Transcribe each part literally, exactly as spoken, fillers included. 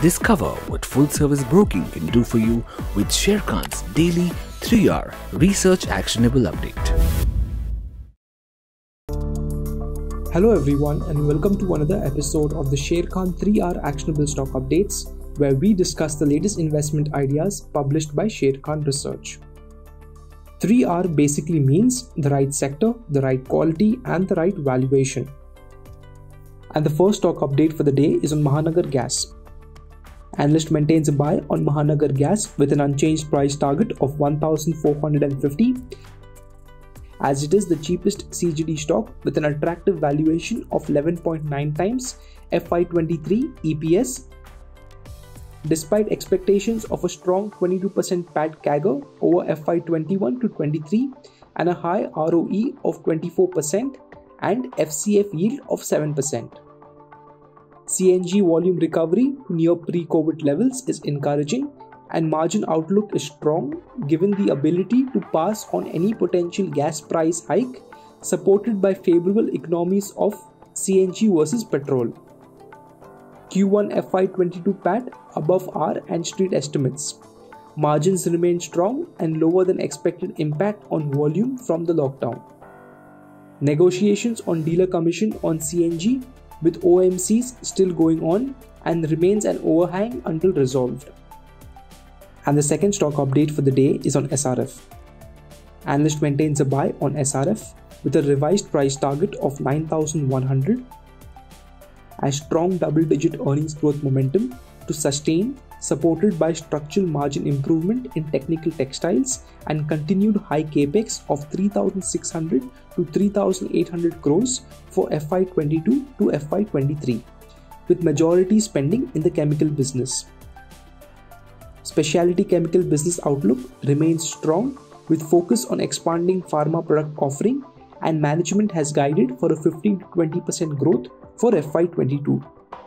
Discover what full-service broking can do for you with Sharekhan's daily three hour research actionable update. Hello everyone and welcome to another episode of the Sharekhan three hour actionable stock updates, where we discuss the latest investment ideas published by Sharekhan Research. three R basically means the right sector, the right quality and the right valuation. And the first stock update for the day is on Mahanagar Gas. Analyst maintains a buy on Mahanagar Gas with an unchanged price target of one thousand four hundred fifty, as it is the cheapest C G D stock with an attractive valuation of eleven point nine times F Y twenty-three E P S, despite expectations of a strong twenty-two percent P A T C A G R over F Y twenty-one to twenty-three and a high R O E of twenty-four percent and F C F yield of seven percent. C N G volume recovery to near pre-COVID levels is encouraging, and margin outlook is strong given the ability to pass on any potential gas price hike, supported by favorable economies of C N G versus petrol. Q one F Y twenty-two P A T above R and street estimates. Margins remain strong and lower than expected impact on volume from the lockdown. Negotiations on dealer commission on C N G with O M Cs still going on and remains an overhang until resolved. And the second stock update for the day is on S R F. Analyst maintains a buy on S R F with a revised price target of nine thousand one hundred, as strong double-digit earnings growth momentum to sustain, supported by structural margin improvement in technical textiles and continued high capex of three thousand six hundred to three thousand eight hundred crores for F Y twenty-two to F Y twenty-three, with majority spending in the chemical business. Specialty chemical business outlook remains strong with focus on expanding pharma product offering, and management has guided for a fifteen to twenty percent growth for F Y twenty-two.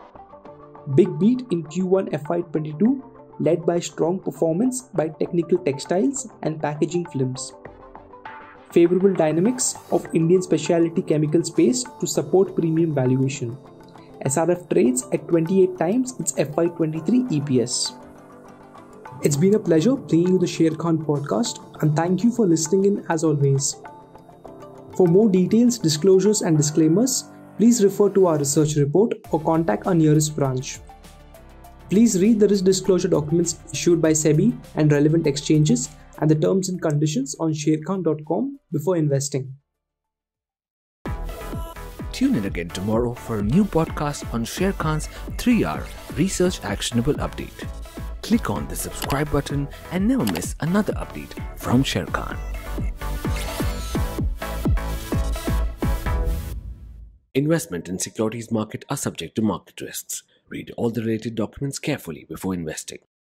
Big beat in Q one F Y twenty-two led by strong performance by technical textiles and packaging films. Favorable dynamics of Indian specialty chemical space to support premium valuation. S R F trades at twenty-eight times its F Y twenty-three E P S. It's been a pleasure bringing you the Sharekhan podcast, and thank you for listening in as always. For more details, disclosures and disclaimers, please refer to our research report or contact our nearest branch. Please read the risk disclosure documents issued by SEBI and relevant exchanges and the terms and conditions on sharekhan dot com before investing. Tune in again tomorrow for a new podcast on Sharekhan's three hour research actionable update. Click on the subscribe button and never miss another update from Sharekhan. Investment in securities market are subject to market risks. Read all the related documents carefully before investing.